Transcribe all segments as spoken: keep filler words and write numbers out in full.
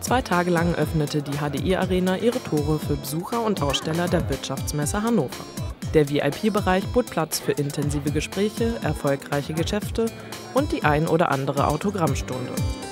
Zwei Tage lang öffnete die H D I Arena ihre Tore für Besucher und Aussteller der Wirtschaftsmesse Hannover. Der V I P-Bereich bot Platz für intensive Gespräche, erfolgreiche Geschäfte und die ein oder andere Autogrammstunde.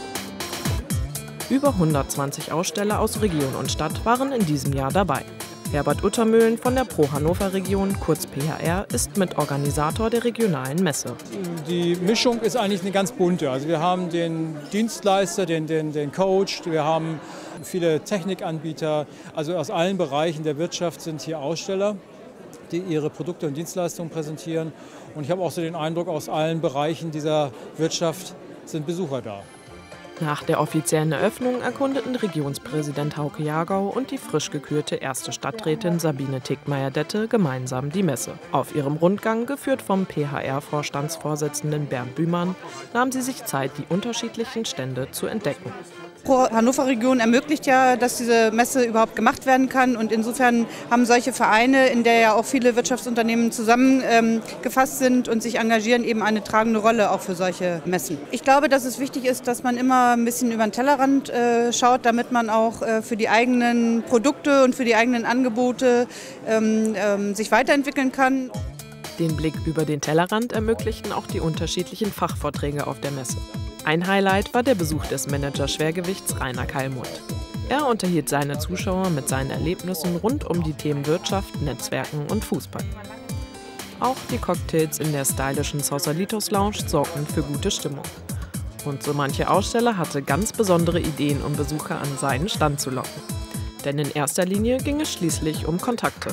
Über hundertzwanzig Aussteller aus Region und Stadt waren in diesem Jahr dabei. Herbert Uttermühlen von der Pro Hannover Region, kurz P H R, ist Mitorganisator der regionalen Messe. Die Mischung ist eigentlich eine ganz bunte. Also wir haben den Dienstleister, den, den, den Coach, wir haben viele Technikanbieter. Also aus allen Bereichen der Wirtschaft sind hier Aussteller, die ihre Produkte und Dienstleistungen präsentieren. Und ich habe auch so den Eindruck, aus allen Bereichen dieser Wirtschaft sind Besucher da. Nach der offiziellen Eröffnung erkundeten Regionspräsident Hauke Jagau und die frisch gekürte erste Stadträtin Sabine Tickmeyer-Dette gemeinsam die Messe. Auf ihrem Rundgang, geführt vom P H R-Vorstandsvorsitzenden Bernd Bühmann, nahm sie sich Zeit, die unterschiedlichen Stände zu entdecken. Pro Hannover Region ermöglicht ja, dass diese Messe überhaupt gemacht werden kann, und insofern haben solche Vereine, in der ja auch viele Wirtschaftsunternehmen zusammengefasst ähm, sind und sich engagieren, eben eine tragende Rolle auch für solche Messen. Ich glaube, dass es wichtig ist, dass man immer ein bisschen über den Tellerrand äh, schaut, damit man auch äh, für die eigenen Produkte und für die eigenen Angebote ähm, ähm, sich weiterentwickeln kann. Den Blick über den Tellerrand ermöglichten auch die unterschiedlichen Fachvorträge auf der Messe. Ein Highlight war der Besuch des Manager-Schwergewichts Rainer Kallmund. Er unterhielt seine Zuschauer mit seinen Erlebnissen rund um die Themen Wirtschaft, Netzwerken und Fußball. Auch die Cocktails in der stylischen Sausalitos Lounge sorgten für gute Stimmung. Und so manche Aussteller hatte ganz besondere Ideen, um Besucher an seinen Stand zu locken. Denn in erster Linie ging es schließlich um Kontakte.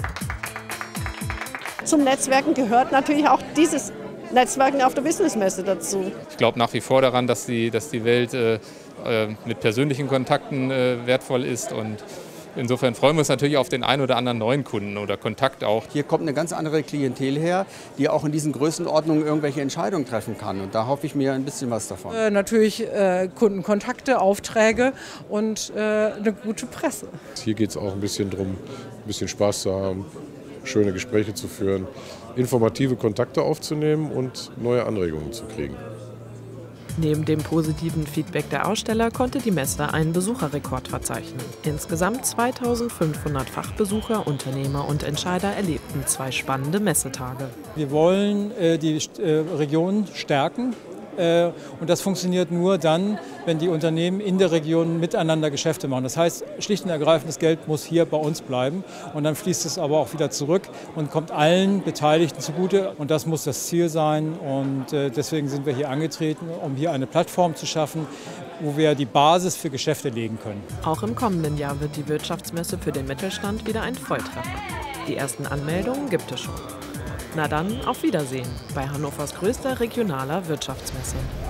Zum Netzwerken gehört natürlich auch dieses Netzwerken auf der Businessmesse dazu. Ich glaube nach wie vor daran, dass die, dass die Welt äh, mit persönlichen Kontakten äh, wertvoll ist, und insofern freuen wir uns natürlich auf den einen oder anderen neuen Kunden oder Kontakt auch. Hier kommt eine ganz andere Klientel her, die auch in diesen Größenordnungen irgendwelche Entscheidungen treffen kann, und da hoffe ich mir ein bisschen was davon. Äh, natürlich äh, Kundenkontakte, Aufträge und äh, eine gute Presse. Hier geht es auch ein bisschen darum, ein bisschen Spaß zu haben, schöne Gespräche zu führen, informative Kontakte aufzunehmen und neue Anregungen zu kriegen. Neben dem positiven Feedback der Aussteller konnte die Messe einen Besucherrekord verzeichnen. Insgesamt zweitausendfünfhundert Fachbesucher, Unternehmer und Entscheider erlebten zwei spannende Messetage. Wir wollen äh, die äh, Region stärken. Und das funktioniert nur dann, wenn die Unternehmen in der Region miteinander Geschäfte machen. Das heißt, schlicht und ergreifend, das Geld muss hier bei uns bleiben, und dann fließt es aber auch wieder zurück und kommt allen Beteiligten zugute. Und das muss das Ziel sein, und deswegen sind wir hier angetreten, um hier eine Plattform zu schaffen, wo wir die Basis für Geschäfte legen können. Auch im kommenden Jahr wird die Wirtschaftsmesse für den Mittelstand wieder ein Volltreffer. Die ersten Anmeldungen gibt es schon. Na dann, auf Wiedersehen bei Hannovers größter regionaler Wirtschaftsmesse.